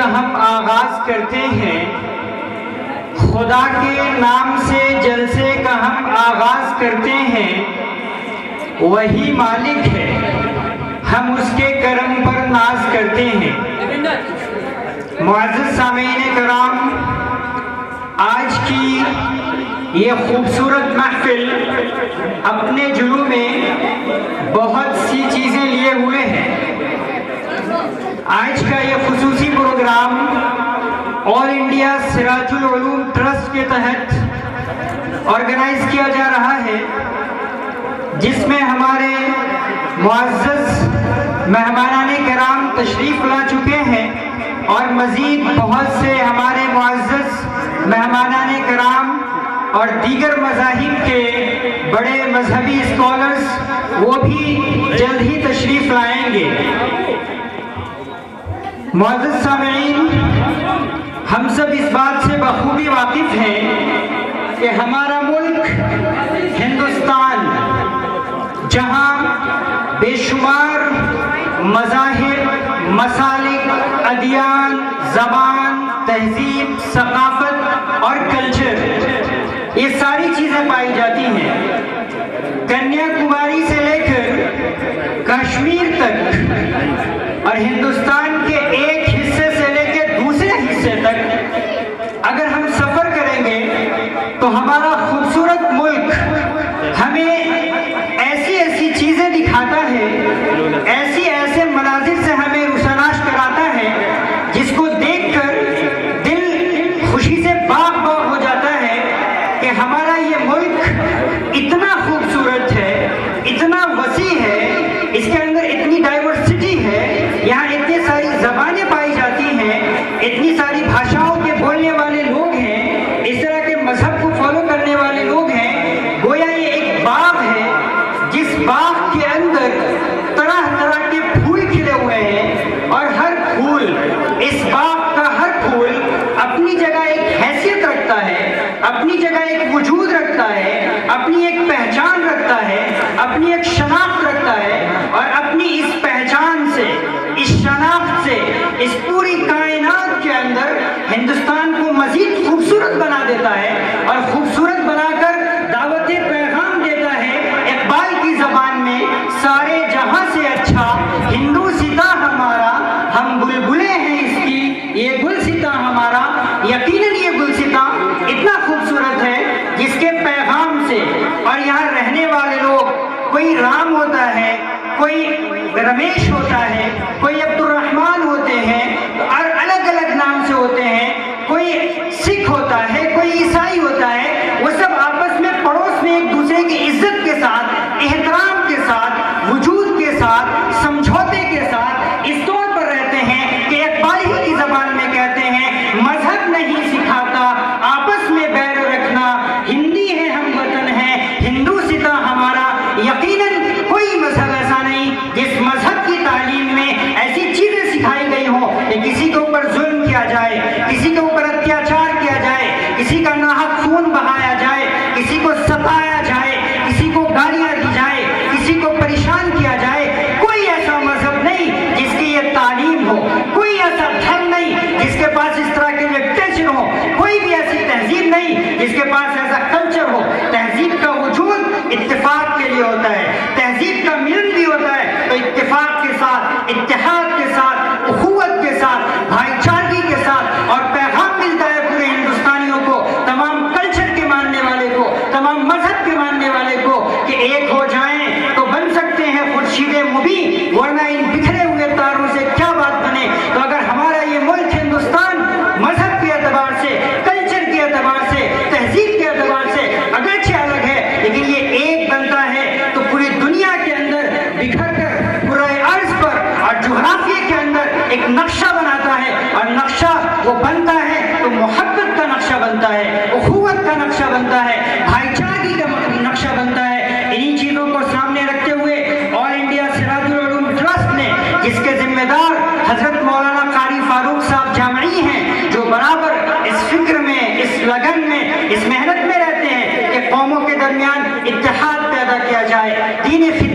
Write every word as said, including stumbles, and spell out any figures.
کا ہم آغاز کرتے ہیں، خدا کے نام سے جلسے کا ہم آغاز کرتے ہیں، وہی مالک ہے، ہم اس کے کرم پر ناز کرتے ہیں۔ معزز سامعین کرام، آج کی یہ خوبصورت محفل اپنے جلوہ میں بہت سی چیزیں لیے ہوئے ہیں۔ آج کا یہ خصوصی program all India Siraj ul Uloom trust کے تحت آرگنائز کیا جا رہا ہے، جس میں ہمارے معزز مہمانان کرام تشریف لا چکے ہیں اور مزید بہت سے ہمارے معزز مہمانان کرام اور دیگر مذاہب کے بڑے مذہبی اسکالرز وہ بھی جلد ہی تشریف لائیں گے۔ معزز سامعین، ہم سب اس بات سے بخوبی واقف ہیں کہ ہمارا ملک ہندوستان، جہاں بے شمار مذاہب، مسالک، ادیان، زبان، تہذیب، ثقافت اور کلچر، یہ ساری چیزیں پائی جاتی ہیں۔ کنیا کماری سے لے کر کشمیر تک اور ہندوستان کے ایک حصے سے لے کے دوسرے حصے تک اگر ہم سفر کریں گے تو ہمارا خوبصورت ملک ہمیں ایسی ایسی چیزیں دکھاتا ہے، ایسی ایسے مناظر سے ہمیں روشناس کراتا ہے جس کو دیکھ کر دل خوشی سے باغ باغ ہو جاتا ہے کہ ہمارا یہ ملک اتنا خوبصورت ہے، اتنا وسیع ہے، اس کے اندر اتنی ڈائیورسٹی ہے، یہاں اتنی ساری زبانیں پائی جاتی ہیں، اتنی ساری بھاشاؤں کے بولنے والے لوگ ہیں، اس طرح کے مذہب کو فالو کرنے والے لوگ ہیں۔ گویا یہ ایک باغ ہے جس باغ کے اندر طرح طرح کے پھول کھلے ہوئے ہیں، اور ہر پھول، اس باغ کا ہر پھول اپنی جگہ ایک حیثیت رکھتا ہے، اپنی جگہ ایک وجود رکھتا ہے، اپنی ایک پہچان رکھتا ہے، اپنی ایک شناخت رکھتا ہے، اور اپنی اس پہچان سے، اس شناخت سے، اس پوری کائنات کے اندر ہندوستان کو مزید خوبصورت بنا دیتا ہے، اور خوبصورت بنا کر دعوت پیغام دیتا ہے اقبال کی زبان میں، سارے جہاں سے اچھا ہندو ستا ہمارا، ہم بلبلیں ہیں اس کی، یہ گل ستا ہمارا۔ یقیناً یہ گل ستا اتنا خوبصورت ہے جس کے پیغام سے، اور یہاں رہنے والے لوگ، کوئی رام ہوتا ہے، کوئی رمیش ہوتا ہے، کوئی عبد الرحمن ہوتے ہیں، اور الگ الگ نام سے ہوتے ہیں، کوئی سکھ ہوتا ہے، کوئی عیسائی ہوتا ہے، وہ سب آپس میں پڑوس میں ایک دوسرے کی عزت کے ساتھ، احترام کے ساتھ، وجود کے ساتھ، سمجھوتے کے ساتھ اس طور پر رہتے ہیں کہ اقبال ہی کی زبان میں کہتے ہیں، مذہب نہیں سکھاتا آپس میں بیر رکھنا، ہندی ہے ہم وطن ہے، ہندو ستا ہمارا۔ یقیناً کوئی مذہب ایسا نہیں جس مذہب کی تعلیم میں ایسی چیزیں سکھائی گئی ہوں کہ کسی کے اوپر ظلم کیا جائے، کسی کے اوپر اتیاچار کیا جائے، کسی کا ناحق خون بہایا جائے، کسی کو ستایا جائے، کسی کو گالیاں دی جائے، کسی کو پریشان کیا جائے۔ کوئی ایسا مذہب نہیں جس کی یہ تعلیم ہو، کوئی ایسا دھرم نہیں جس کے پاس اس طرح کے ڈکٹیشن ہو، کوئی بھی ایسی تہذیب نہیں جس کے پاس ایسا کلچر ہو۔ تہذیب کا وجود اتفاق کے لیے ہوتا ہے، تہذیب کا ملن بھی ہوتا ہے تو اتفاق کے ساتھ، اتحاد کے ساتھ، اخوت کے ساتھ، بھائی چارگی کے ساتھ، اور پیغام ملتا ہے پورے ہندوستانیوں کو، تمام کلچر کے ماننے والے کو، تمام مذہب کے ماننے والے کو، کہ ایک ہو جائیں تو بن سکتے ہیں خورشید مبین، ورنہ ان بکھرے ہوئے تاروں سے کیا بات بنے۔ تو اگر ہمارا یہ ملک ہندوستان مذہب کے اعتبار سے، کلچر کے اعتبار سے، تہذیب کے اعتبار سے اگرچہ الگ ہے، لیکن یہ ایک بنتا ہے تو پوری دنیا کے اندر بکھر کر پورے عرض پر اور جغرافیے کے اندر ایک نقشہ بناتا ہے، اور نقشہ وہ بنتا ہے تو محبت کا نقشہ بنتا ہے، اخوت کا نقشہ بنتا ہے، بھائی چارگی کا نقشہ بنتا ہے۔ انہی چیزوں کو سامنے رکھتے ہوئے آل انڈیا سراج العلوم ٹرسٹ نے، جس کے ذمہ دار حضرت مولانا قاری فاروق صاحب جامعی ہیں، جو برابر اس فکر میں، اس لگن میں، اس محنت میں رہتے ہیں کہ قوموں کے درمیان اتحاد پیدا کیا جائے، دین